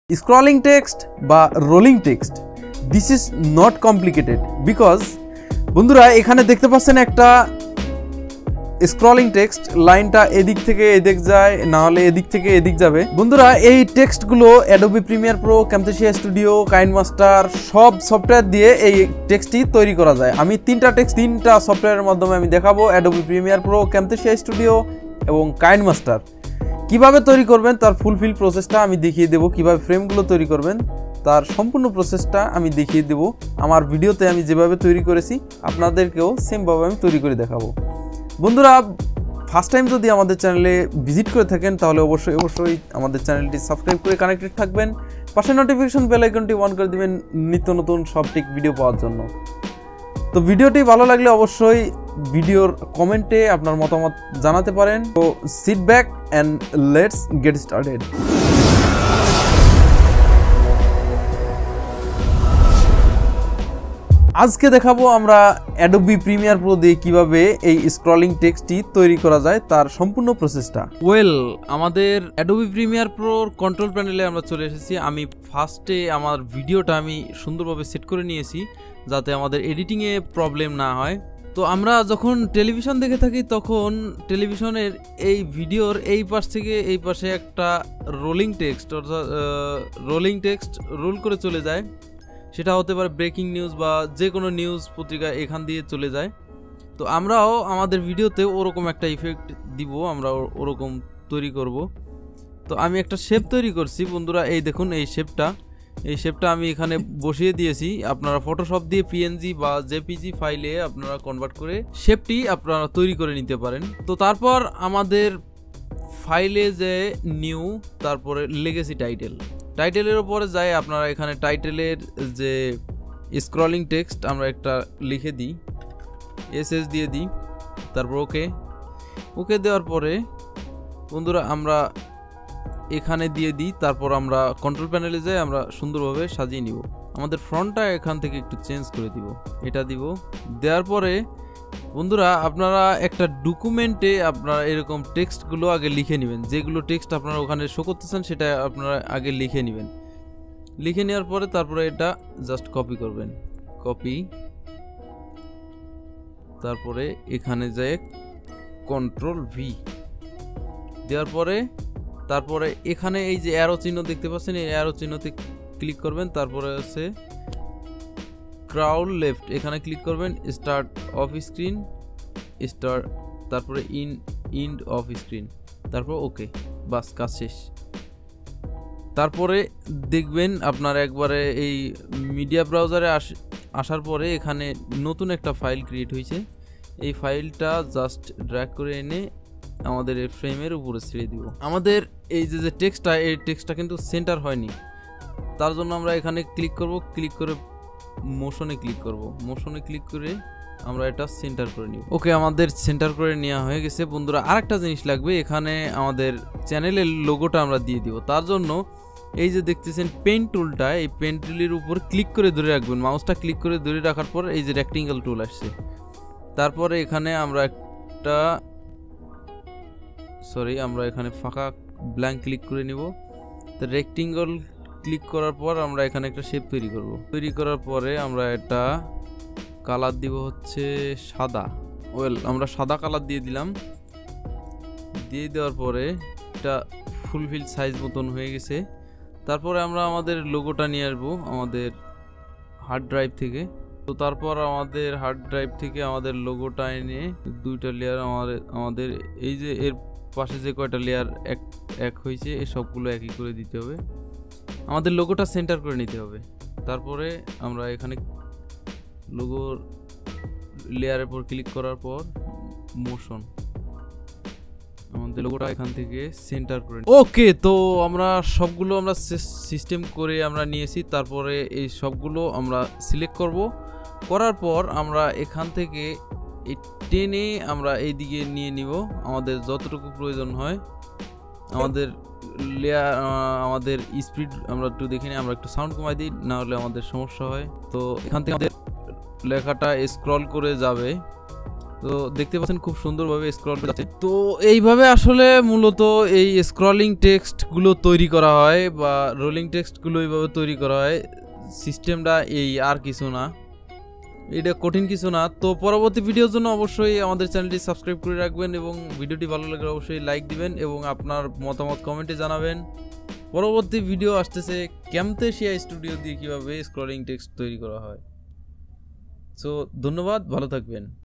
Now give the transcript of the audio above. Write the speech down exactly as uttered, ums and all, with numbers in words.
Scrolling text বা rolling text this is not complicated because বন্ধুরা এখানে দেখতে পাচ্ছেন একটা স্ক্রলিং টেক্সট, লাইনটা এদিক থেকে এদিক যায়, না হলে এদিক থেকে এদিক যাবে। বন্ধুরা এই টেক্সটগুলো Adobe Premiere Pro, Camtasia studio, KineMaster সব সফটওয়্যার দিয়ে এই টেক্সটটি তৈরি করা যায়। আমি তিনটা টেক্সট তিনটা সফটওয়্যারের মাধ্যমে আমি দেখাবো, Adobe Premiere Pro, Camtasia studio এবং কাইনমাস্টার। কিভাবে তৈরি করবেন তার ফুলফিল প্রসেসটা আমি দেখিয়ে দেবো, কিভাবে ফ্রেমগুলো তৈরি করবেন তার সম্পূর্ণ প্রসেসটা আমি দেখিয়ে দেবো। আমার ভিডিওতে আমি যেভাবে তৈরি করেছি আপনাদেরকেও সেমভাবে আমি তৈরি করে দেখাবো। বন্ধুরা ফার্স্ট টাইম যদি আমাদের চ্যানেলে ভিজিট করে থাকেন তাহলে অবশ্যই অবশ্যই আমাদের চ্যানেলটি সাবস্ক্রাইব করে কানেক্টেড থাকবেন, পাশে নোটিফিকেশন বেল আইকনটি অন করে দিবেন নিত্য নতুন সব টেক ভিডিও পাওয়ার জন্য। তো ভিডিওটি ভালো লাগলে অবশ্যই ভিডিওর কমেন্টে আপনার মতামত জানাতে পারেন। তো sit back and let's get started. আজকে দেখাবো আমরা অ্যাডোবি প্রিমিয়ার প্রো দিয়ে কিভাবে এই স্ক্রলিং টেক্সটটি তৈরি করা যায় তার সম্পূর্ণ প্রসেসটা। ওয়েল, আমাদের অ্যাডোবি প্রিমিয়ার প্রোর কন্ট্রোল প্যানেলে আমরা চলে এসেছি। আমি ফার্স্টে আমার ভিডিওটা আমি সুন্দরভাবে সেট করে নিয়েছি যাতে আমাদের এডিটিংয়ে প্রবলেম না হয়। তো আমরা যখন টেলিভিশন দেখে থাকি তখন টেলিভিশনের এই ভিডিওর এই পাশ থেকে এই পাশে একটা রোলিং টেক্সট অর্থাৎ রোলিং টেক্সট রোল করে চলে যায়। সেটা হতে পারে ব্রেকিং নিউজ বা যে কোনো নিউজ পত্রিকা এখান দিয়ে চলে যায়। তো আমরাও আমাদের ভিডিওতে ওরকম একটা ইফেক্ট দিব, আমরা ওরকম তৈরি করব। তো আমি একটা শেপ তৈরি করছি বন্ধুরা, এই দেখুন এই শেপটা এই শেপটা আমি এখানে বসিয়ে দিয়েছি। আপনারা ফটোশপ দিয়ে পিএনজি বা জেপিজি ফাইলে আপনারা কনভার্ট করে শেপটি আপনারা তৈরি করে নিতে পারেন। তো তারপর আমাদের ফাইলে যে নিউ, তারপরে লেগেসি টাইটেল, টাইটেলের উপরে যায় আপনারা এখানে টাইটেলের যে স্ক্রলিং টেক্সট আমরা একটা লিখে দিই, এসএস দিয়ে দিই, তারপর ওকে ওকে দেওয়ার পরে বন্ধুরা আমরা এখানে দিয়ে দিই। তারপর আমরা কন্ট্রোল প্যানেলে যাই, আমরা সুন্দরভাবে সাজিয়ে নিব। আমাদের ফ্রন্টটা এখান থেকে একটু চেঞ্জ করে দিব, এটা দিব। দেওয়ার পরে বন্ধুরা আপনারা একটা ডকুমেন্টে আপনারা এরকম টেক্সটগুলো আগে লিখে নেবেন, যেগুলো টেক্সট আপনারা ওখানে শো করতেছেন সেটা আপনারা আগে লিখে নেবেন। লিখে নেওয়ার পরে তারপরে এটা জাস্ট কপি করবেন, কপি, তারপরে এখানে যায় কন্ট্রোল ভি দেওয়ার পরে তারপরে এখানে এই যে অ্যারো চিহ্ন দেখতে পাচ্ছেন, এই অ্যারো চিহ্নতে ক্লিক করবেন। তারপরে আছে ক্রাউল লেফট, এখানে ক্লিক করবেন, স্টার্ট অফ স্ক্রিন, স্টার্ট, তারপরে ইন ইন্ড অফ স্ক্রিন, তারপর ওকে, বাস কাজ শেষ। তারপরে দেখবেন আপনার একবারে এই মিডিয়া ব্রাউজারে আসার পরে এখানে নতুন একটা ফাইল ক্রিয়েট হয়েছে। এই ফাইলটা জাস্ট ড্র্যাগ করে এনে আমাদের এই ফ্রেমের উপরে ছেড়ে দিব। আমাদের এই যে যে টেক্সটটা, এই টেক্সটটা কিন্তু সেন্টার হয়নি, তার জন্য আমরা এখানে ক্লিক করব, ক্লিক করে মোশনে ক্লিক করব, মোশনে ক্লিক করে আমরা এটা সেন্টার করে নিব। ওকে, আমাদের সেন্টার করে নেওয়া হয়ে গেছে। বন্ধুরা আরেকটা জিনিস লাগবে, এখানে আমাদের চ্যানেলের লোগোটা আমরা দিয়ে দিব। তার জন্য এই যে দেখতেছেন পেন টুলটা, এই পেন টুলের উপর ক্লিক করে ধরে রাখবেন, মাউসটা ক্লিক করে ধরে রাখার পর এই যে রেক্টেঙ্গেল টুল আসছে। তারপরে এখানে আমরা একটা সরি আমরা এখানে ফাঁকা ব্ল্যাঙ্ক ক্লিক করে নিব। তো রেক্টেঙ্গল ক্লিক করার পর আমরা এখানে একটা শেপ তৈরি করব। তৈরি করার পরে আমরা এটা কালার দিব হচ্ছে সাদা। ওয়েল, আমরা সাদা কালার দিয়ে দিলাম। দিয়ে দেওয়ার পরে এটা ফুলফিল সাইজ মতন হয়ে গেছে। তারপরে আমরা আমাদের লোগোটা নিয়ে আসবো আমাদের হার্ড ড্রাইভ থেকে। তো তারপর আমাদের হার্ড ড্রাইভ থেকে আমাদের লোগোটা এনে দুইটা লেয়ার আমাদের আমাদের এই যে এর পাশে যে কয়টা লেয়ার এক এক হয়েছে এই সবগুলো একই করে দিতে হবে। আমাদের লোগোটা সেন্টার করে নিতে হবে। তারপরে আমরা এখানে লোগোর লেয়ারের উপর ক্লিক করার পর মোশন, আমাদের লোগোটা এখান থেকে সেন্টার করে। ওকে, তো আমরা সবগুলো আমরা সিস্টেম করে আমরা নিয়েছি। তারপরে এই সবগুলো আমরা সিলেক্ট করব, করার পর আমরা এখান থেকে এই টেনে আমরা এই দিকে নিয়ে নিব আমাদের যতটুকু প্রয়োজন হয়। আমাদের লেয়ার আমাদের স্পিড আমরা একটু দেখে নিই, আমরা একটু সাউন্ড কমাই দিই, না হলে আমাদের সমস্যা হয়। তো এখান থেকে আমাদের লেখাটা স্ক্রল করে যাবে, তো দেখতে পাচ্ছেন খুব সুন্দরভাবে স্ক্রল যাচ্ছে। তো এইভাবে আসলে মূলত এই স্ক্রলিং টেক্সটগুলো তৈরি করা হয় বা রোলিং টেক্সটগুলো এইভাবে তৈরি করা হয়। সিস্টেমটা এই, আর কিছু না, এটা কঠিন কিছু না। তো পরবর্তী ভিডিওর জন্য অবশ্যই আমাদের চ্যানেলটি সাবস্ক্রাইব করে রাখবেন এবং ভিডিওটি ভালো লাগলে অবশ্যই লাইক দিবেন এবং আপনার মতামত কমেন্টে জানাবেন। পরবর্তী ভিডিও আসতেছে ক্যামথেসিয়া স্টুডিও দিয়ে কীভাবে স্ক্রলিং টেক্সট তৈরি করা হয়। সো ধন্যবাদ, ভালো থাকবেন।